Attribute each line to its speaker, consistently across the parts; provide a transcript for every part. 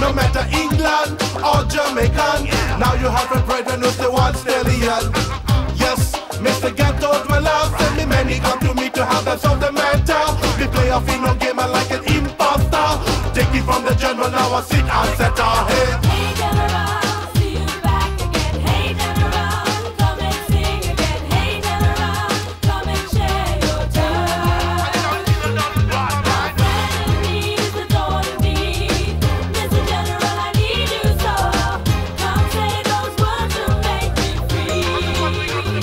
Speaker 1: no matter England or Jamaican. Now you have a brethren who's the one stallion. Yes, Mr. Ghetto Dweller, send me many come to me to have them solve the matter. We play a no game and like an imposter. Take it from the general, now I sit and set our head.
Speaker 2: Hey General, see you back again. Hey General, come and sing again. Hey General, come and share your turn. My enemies adore me. Mr. General, I need you so. Come say those words to make me free.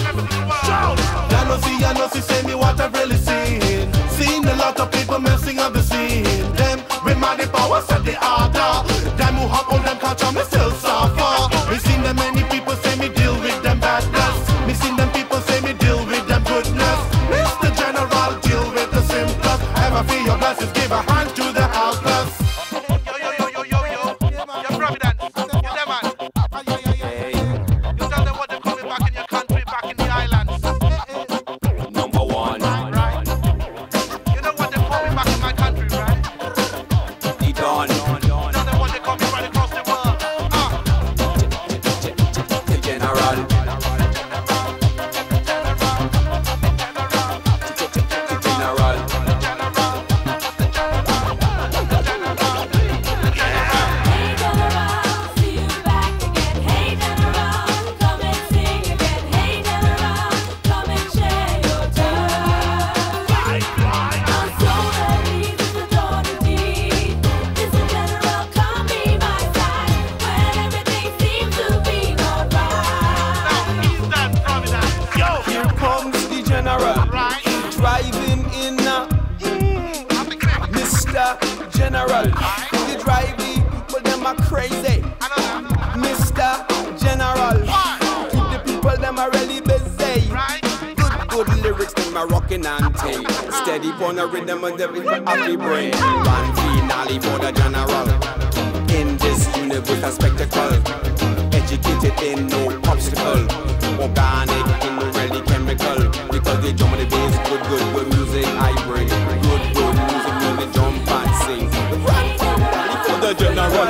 Speaker 1: I know, say me what I've really seen. Seen a lot of people messing up the scene. Them with money power set the order. Them who hop on them culture, me still suffer. Me seen them many people say me deal with them badness. Me seen them people say me deal with them goodness. Mr. General, deal with the simplest. Ever feel your blessings, give a hand to the helpless.
Speaker 3: Yo, Providence, you there, man? You tell them what they're coming back in your country, back in the islands.
Speaker 4: Number one.
Speaker 3: Right. You know what they're coming back in my country, right?
Speaker 4: The Don.
Speaker 3: You know them what they're coming right across the world.
Speaker 4: The General.
Speaker 2: Hey General, see you back again. Hey General, come and sing again. Hey General, come and share your turn. I'm so happy this is all to be. Mr. General, come be my side when everything seems to be alright.
Speaker 3: Now, Eastern Providence. Yo!
Speaker 4: Here comes the General.
Speaker 3: Right.
Speaker 4: Driving in Mr. General. The driving, but them are crazy. Mr. General. Keep the people, them are really busy.
Speaker 3: Right.
Speaker 4: Good lyrics, them are rocking and ting. Steady on the rhythm of the happy brain. One finale for the General. In this universe, a spectacle. Educated in no obstacle. Organic in no really chemical. Because they jump on the bass, good music I bring. Good music when they jump and sing. Right for the General.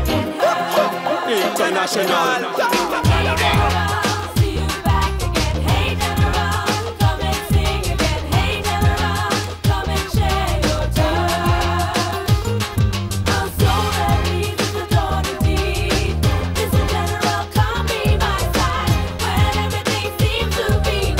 Speaker 4: International.
Speaker 2: General, see you back again. Hey General, come and sing again. Hey General, come and share your turn. I'm so happy this is all to be. Mr. General, come be my side when everything seems to be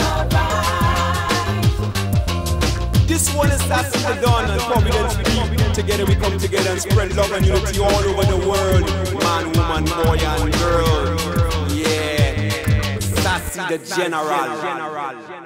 Speaker 2: alright.
Speaker 4: This one is Sasi the Don and Providence Beat. Together we come together and spread love and unity all over the world. Man, woman, boy and girl. Yeah, Sasi the General.